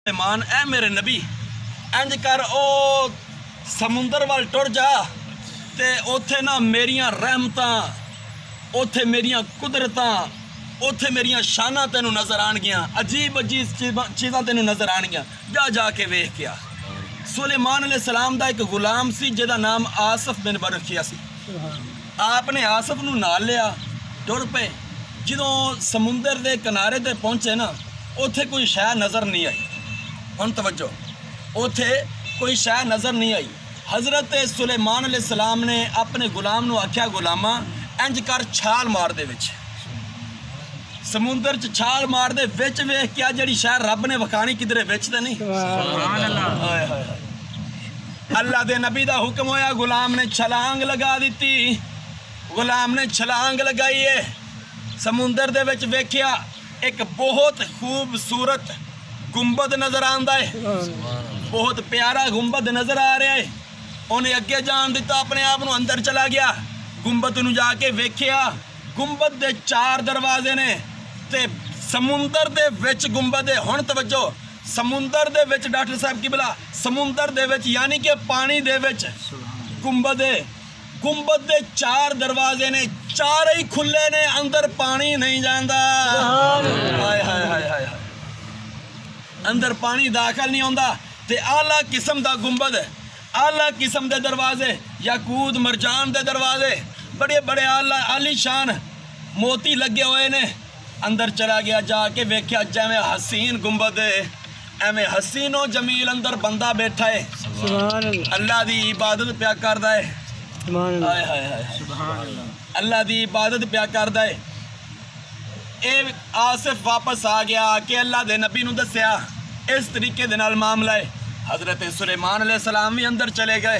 मान ऐ मेरे नबी इंज कर ओ समुंदर वाल टुर जा ते उथे ना मेरियां रहमतां उथे मेरियां कुदरतां उथे मेरियां शाना तेनू नज़र आनगियां अजीब अजीब चीज़ां तेनू नज़र आनगियां जा जाके वेख के आ। सुलेमान अलैहिस्सलाम दा एक गुलाम सी जिहदा नाम आसफ बिन बरखिया सी। आपने आसफ नू नाल लिया टुर पे जदों समुंदर दे किनारे ते पहुंचे ना उथे कोई शै नज़र नहीं आई। हुण तवज्जो उथे कोई शै नज़र नहीं आई। हज़रत सुलेमान अलैहिस्सलाम ने अपने गुलाम नू आख्या गुलामा इंज कर छाल मार दे विच समुंदर च छाल मार दे विच वेख क्या जड़ी शै रब ने वखानी किधरे विच ते नहीं। सुभान अल्लाह। अल्लाह दे नबी दा हुक्म होया गुलाम ने छलांग लगा दी। गुलाम ने छलांग लगाई है समुंदर दे विच वेख्या एक बहुत खूबसूरत गुंबद नज़र आंदा है। बहुत प्यारा गुंबद नज़र आ रहा है। उन्हें अगे जान दिता अपने आप नू अंदर चला गया गुंबद नू जाके वेख्या गुंबद दे 4 दरवाजे ने ते समुंदर दे विच गुंबद है। हुण तवज्जो समुंदर दे विच डॉक्टर साहब की भला समुंदर दे विच यानी कि पानी दे विच गुंबद है। गुंबद दे 4 दरवाजे ने चार ही खुले ने अंदर पानी नहीं जाता। हाय हाय हाय हाय अंदर पानी दाखिल नहीं होता। ते आला किस्म दा गुंबद आला किस्म दे दरवाजे याकूत मरजान दे दरवाजे बड़े बड़े आला आलीशान मोती लगे हुए ने। अंदर चला गया जाके वेख्या जिवें हसीन गुंबद एवें हसीनो जमील अंदर बंदा बैठा है अल्लाह दी इबादत प्या करदा है। हाय हाय हाय अल्लाह दी इबादत प्या करदा है। ए आसिफ वापस आ गया कि अल्लाह दे नबी नू दस्या इस तरीके दे नाल मामला है। हजरत सुलेमान अलैहिस्सलाम भी अंदर चले गए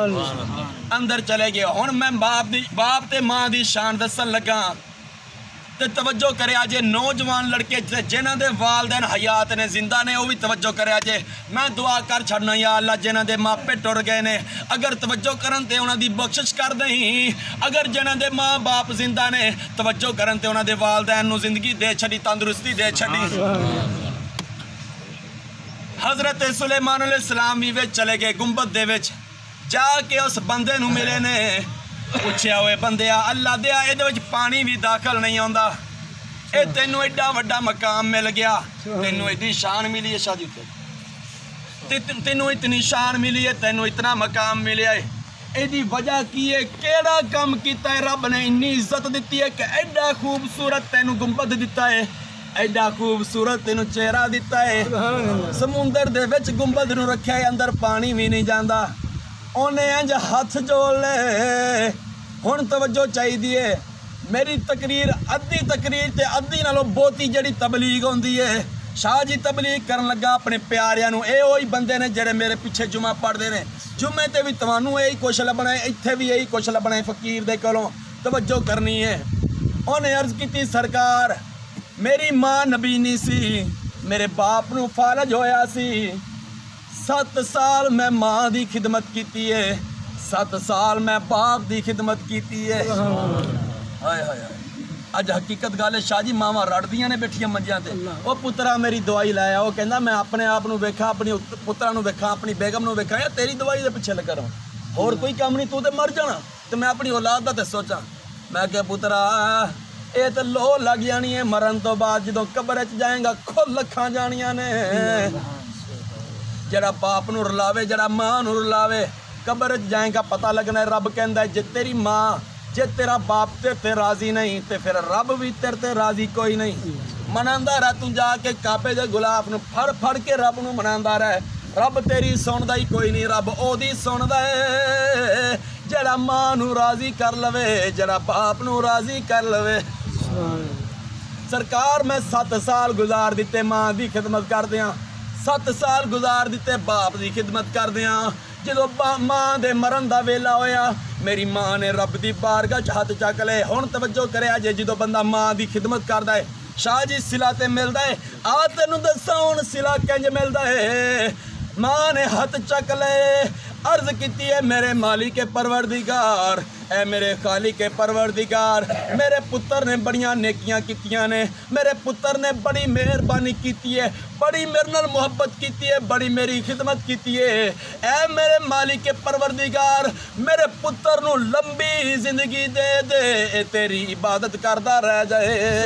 अंदर चले गए। हुण मैं बाप ते मां दी शान दसन लगा ते तवज्जो करिया जे नौजवान लड़के जिन्हां दे वालदैन हयात ने जिंदा ने वो भी तवज्जो करिया जे मैं दुआ कर छड़ना या अल्लाह जिन्हां दे मापे टुर गए ने अगर तवज्जो करन ते उन्हां दी बख्शिश कर दहीं। अगर जिन्हां दे माँ बाप जिंदा ने तवज्जो करन ते उन्हां दे वालदैन नू जिंदगी दे छड़ी तंदुरुस्ती दे छड़ी। हजरत सुलेमान अलैहिस्सलाम भी विच चले गए गुंबद दे विच जाके उस बंदे नू मिले ने पूछया हुए बंदिया अल्लाह दिया इहदे विच पानी भी दाखिल नहीं आंदा ए तैनू एडा वड्डा मकाम मिल गया तैनू एडी शान मिली है शादी ते तैनू इतनी शान मिली है तैनू इतना मकाम मिले है एदी वजह की है केड़ा काम कीता है रब ने इन्नी इज्जत दिती है कि एडा खूबसूरत तैनू गुंबद दिता है एडा खूबसूरत तेनू चेहरा दिता है। समुंदर दे विच गुंबद नू रखिया है अंदर पानी भी नहीं जाता। उन्हें इंज हथ जोड़ ले। हुण तवज्जो चाहिए मेरी तकरीर अद्धी तकरीर ते अद्धी नालों बहुती जड़ी तबलीग होंदी है शाह जी तबलीग करन लगा अपने प्यारियां नू। ए ओही बंदे ने जेड़े मेरे पिछे जुमा पढ़दे ने जुमे ते भी तुहानू यही कुछ लभना है इत्थे भी यही कुछ लभना है फकीर दे कोलों तवज्जो करनी है। उन्हें अर्ज की सरकार मेरी माँ नबीनी सी मेरे बाप नू फालज होया सी 7 साल मैं माँ दी खिदमत की है 7 साल मैं बाप दी खिदमत की है। हाय हाय अज हकीकत गल है शाह जी मावां रड़दियां ने बैठियां मंजियां ते ओ पुत्रा मेरी दवाई लाया वो कहंदा मैं अपने आप नू वेखा अपनी पुत्रा नू वेखा अपनी बेगम नू वेखा या तेरी दवाई दे पिछे लगा रहा होर कोई काम नहीं तू ते मर जाना ते मैं अपनी औलाद दा ते सोचा। मैं क्या पुत्रा ये तो लो लग जानी है मरन तो बाद जो कब्र च जाएगा खुद लखां जानियां ने। जरा बाप नू रुलावे जरा मां नू रुलावे कब्र च जाएगा पता लगना है। रब कहंदा है जे तेरी मां जे तेरा बाप तेरे ते राजी नहीं तो फिर रब भी तेरे ते राजी कोई नहीं। मनांदा रह तू जाके काबे दे गुलाब नू फड़ फड़ के रब नू मनांदा रह। रब तेरी सुनदा ही कोई नहीं रब ओदी सुनदा है जरा मां नू राजी कर लवे जरा बाप नू राजी कर लवे। सरकार मैं 7 साल गुजार दिते मां की खिदमत कर दिया 7 साल गुजार दिते बाप की खिदमत कर दिया। जो मां दे मरन दा वेला होया मेरी मां ने रब की बारगाह च हथ चक ले। हुण तवज्जो करिया जे जो बंदा मां की खिदमत करता है शाह जी सिला ते मिलता है। आ तेनू दसा हुण सिला किंज मिलता है। मां ने हथ चक ले अर्ज की है मेरे मालिक परवरदिगार ऐ मेरे खालिक परवरदिगार मेरे पुत्र ने बड़ियां नेकियां कीतियां ने, मेरे पुत्र ने बड़ी मेहरबानी कीती है, बड़ी मेरे नाल मुहब्बत कीती है, बड़ी मेरी खिदमत कीती है। ऐ मेरे मालिक परवरदिगार मेरे पुत्र नूं लंबी जिंदगी दे दे, तेरी इबादत करदा रह जाए,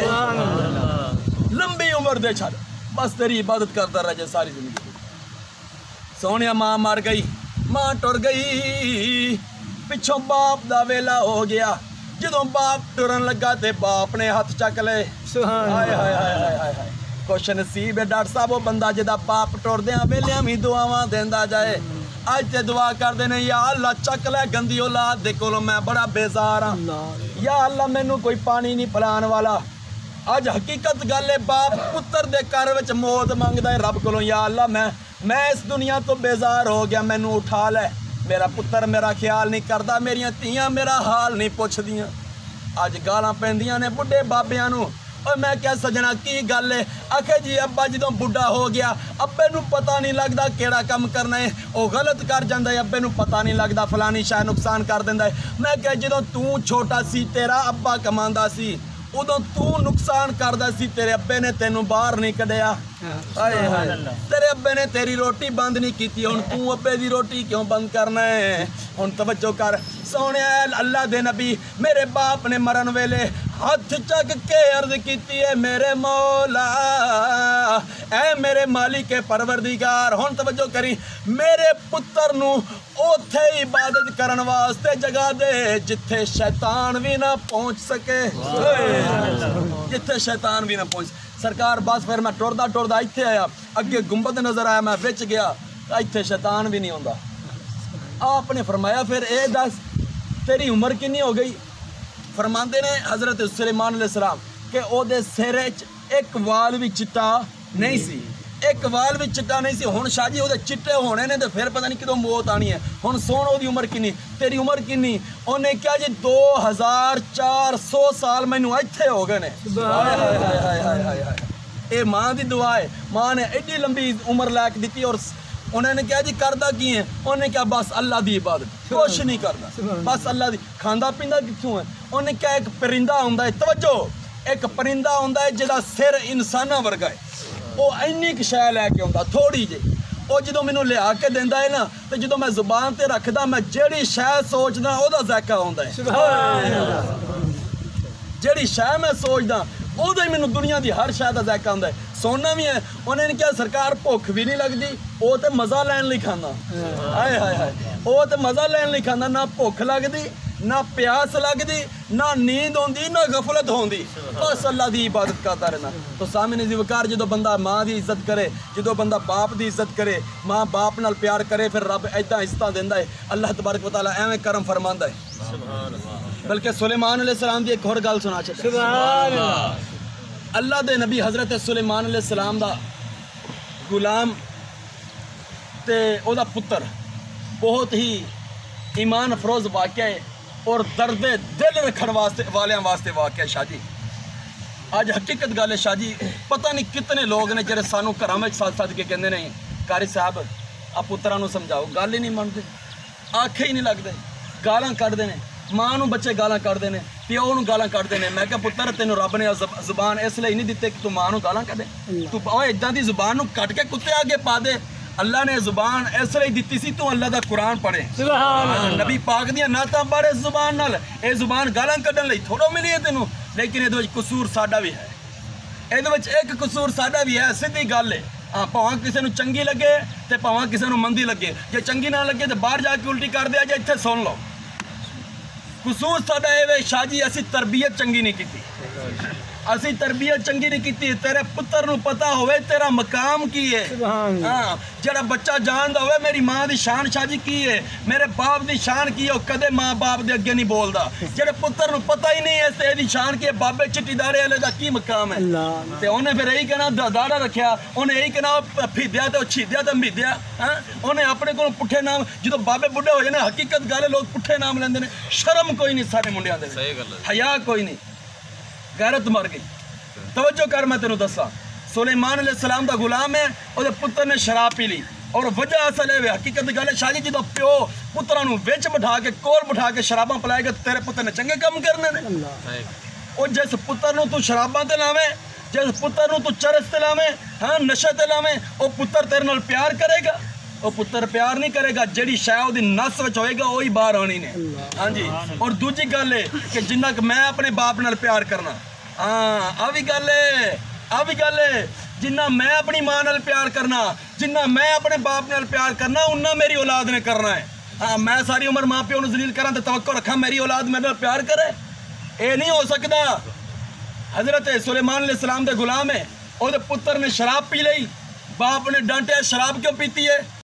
लंबी उम्र दे छड़, बस तेरी इबादत करदा रह जाए सारी जिंदगी। सोनिया मां मर गई, मां टुर गई, पिछों बाप दा वेला हो गया। जदों बाप टुरन लगा ते बाप ने हथ चक ले। हाय हाय हाय हाय हाय, खुश नसीब है डॉक्टर साहब वो बंदा जिहदा बाप टुरदियां वेलियां भी दुआवां देंदा जाए। अज ते दुआ करदे ने या अल्लाह चक लै गंदी औलाद दे कोलों, मैं बड़ा बेजार हाँ, या अल्लाह मैनू कोई पानी नहीं पिलाण वाला। अज हकीकत गल है बाप पुत्र दे घर विच मौत मंगदा है रब कोलों, या अल्लाह मैं इस दुनिया तो बेजार हो गया, मैनू उठा लै। मेरा पुत्र मेरा ख्याल नहीं करता, मेरियां धीआं मेरा हाल नहीं पुछदियां। अज गालां पैंदियां ने बुढ़े बाबियां नूं। और मैं क्या सजना की गल है, आखे जी अब्बा जदों बुढ़ा हो गया अब्बे नूं पता नहीं लगता केड़ा काम करना है, वो गलत कर जांदा है, अब्बे नूं पता नहीं लगता फलानी शाय नुकसान कर दिंदा है। मैं क्या जदों तू छोटा सी तेरा अब्बा कमांदा सी, उदों तू नुकसान करदा सी, तेरे अब्बे ने तेनू बाहर नहीं कढ़िया। हाय हाय, तेरे अब्बे ने तेरी रोटी बंद नहीं की, हुण तू अब्बे दी रोटी क्यों बंद करना है? हुण तवज्जो कर सोने, अल्लाह दे नबी मेरे बाप ने मरन वेले हथ चक के अर्ज की है, मेरे मौला ऐ मेरे मालिक परवरदिगार, हुण तवज्जो करी, मेरे पुत्र नू ओथे इबादत करन वास्ते जगह दे जिथे शैतान भी ना पहुंच सके, जिथे शैतान भी ना पहुंच। सरकार बस फिर मैं टुरदा टुरदा इत्थे आया, अगे गुंबद नजर आया, मैं विच गया, इत्थे शैतान भी नहीं आउंदा। आपने फरमाया फिर ए दस तेरी उम्र कितनी हो गई? फरमाते ने हज़रत सुलेमान अलैहिस्सलाम कि ओदे सिर च एक वाल भी चिट्टा नहीं सी, एक वाल भी चिट्टा नहीं सी। हुण शाह जी ओदे चिट्टे होने ने तो फिर पता नहीं कदों मौत आनी है। हुण सोण ओदी उम्र किन्नी, तेरी उम्र किन्नी? उन्हें क्या जी 2400 साल मैनू इत्थे हो गए ने। हाय हाय हाय हाय हाय हाय हाय, ये माँ की दुआ है, माँ ने एडी लंबी उम्र लैक दी। और उन्होंने क्या जी करदा की है? उन्हें क्या बस अल्लाह की इबादत, कुछ नहीं करना, बस अल्लाह की। खांदा पींदा कित्थों है? उन्हें क्या एक परिंदा हुंदा है, तवज्जो, एक परिंदा हुंदा है जिहदा सिर इंसाना वर्गा है, वो इन्नी क शै लैके आउंदा थोड़ी जी, वो जो मैनू लिया के देंदा है ना, तो जो मैं जुबान ते रखदा मैं जेड़ी शै सोचदा ओहदा जायका आउंदा है, जेड़ी शै मैं सोचदा उदो ही मैनू दुनिया की हर शै का जायका आउंदा है। सोना भी है, उन्हें क्या सरकार भुख भी नहीं लगती, वो तो मज़ा लैन लई खांदा। हाय हाय हाय, वो तो मज़ा लैन लई खांदा, ना भुख लगती, ना प्यास लगती, ना नींद आती, ना गफलत होती, बस अल्लाह की इबादत करता रहना। तो सामने दी वकार जो बंदा माँ की इज्जत करे, जो बंदा बाप की इज्जत करे, माँ बाप नाल प्यार करे, फिर रब ऐदा इज्जत देंदा है। अल्लाह तबारक व तआला एवें करम फरमांदा है। बल्कि सुलेमान अलैहिस्सलाम की एक होर गल सुना छड्डा। अल्लाह दे नबी हज़रत सुलेमान अलैहिस्सलाम दा गुलाम ते ओदा पुत्र बहुत ही ईमान अफरोज़ वाक़या है और दर्द दिल रखण वास्ते वालियां वास्ते वाक़या शाह जी। अज हकीकत गल है शाह जी, पता नहीं कितने लोग ने जिहड़े सानू घरां विच सद के कहंदे ने कारी साहब आ पुत्तरां नूं समझाओ, गल ही नहीं मनदे, आखे ही नहीं लगदे, गालां कढदे ने, माँ नूं बच्चे गालां कढदे ने, प्यो नूं गालां कढदे ने। मैं क्या पुत्तर तेनों रब ने जुबान इसलिए नहीं दित्ती कि तू माँ नूं गालां कढे, तू इदां दी जुबान नूं कट के कुत्ते अगे पा दे। अल्लाह ने जुबान इसलिए दित्ती सी तू अल्लाह दा कुरान पढ़े, नबी पाक दियां नातां पढ़ इस जुबान नाल। ये जुबान गालां कढण लई थोड़ो मिली है तेनों, लेकिन इहदे विच कसूर साडा भी है, इहदे विच एक कसूर साडा भी है, सीधी गल है। हाँ, भावें किसी नूं चंगी लगे ते भावें किसी नूं मंदी लगे, जे चंगी ना लगे तो बाहर जाके उल्टी कर दे, जे इत्थे सुन लो। कसूर साडा ये शाह जी, असी तरबियत चंगी नहीं की, असी तरबियत चंगी नहीं की। तेरे पुत्र नूं पता होवे तेरा मकाम की है। हाँ, जरा बच्चा जानदा होवे मेरी माँ की शान शाह जी की है, मेरे बाप की शान की है, कदे माँ बाप के अगे नहीं बोलता। जेड़े पुत्र नूं पता ही नहीं है इसकी शान की है, बाबे चिट्टी दाड़े वाले का की मकाम है, ते उन्हें फिर यही कहना दाड़ा रखा, उन्हें यही कहना फिद्या तो छिद्या तो मिद्या। हाँ, उन्हें अपने को पुट्ठे नाम, जो बाबे बुढ़े हो जाने, हकीकत गल लोग पुट्ठे नाम लेंदे ने, शर्म कोई नहीं सारे मुंडियां दे, हया कोई नहीं, गैरत मर गई। तवज्जो कर, मैं तेनों दसा, सुलेमान अलैहिस्सलाम दा गुलाम है, उसके पुत्र ने शराब पी ली, और वजह असल है हकीकत गल है शाह जी जो प्यो पुत्रां नूं विच बिठा के कोल बिठा के शराबां पिलाएगा तेरे पुत्र ने चंगे काम करने ने। और जिस पुत्र नूं तू शराबां ते लावें, जिस पुत्र नूं तू चरस ते लावें, हाँ नशे ते लावें, वो पुत्र तेरे नाल प्यार करेगा? वो पुत्र प्यार नहीं करेगा, जिहड़ी शै ओहदी नस विच होएगा वही बाहर आनी ने। हाँ जी। और दूजी गल है कि जिन्ना कि मैं अपने बाप नाल प्यार करना, हाँ आ भी गल है, आ भी गल है। जिन्ना मैं अपनी मां नाल प्यार करना, जिन्ना मैं अपने बाप नाल प्यार करना, उन्ना मेरी औलाद ने करना है। हाँ मैं सारी उम्र मां प्यो नूं जलील करा तो तवक्को रखा मेरी औलाद मेरे नाल प्यार करे? ये नहीं हो सकता। हजरत सुलेमान अलैहिस्सलाम दे गुलाम है, ओहदे पुत्र ने शराब पी लई, बाप ने डांटिया शराब क्यों पीती है?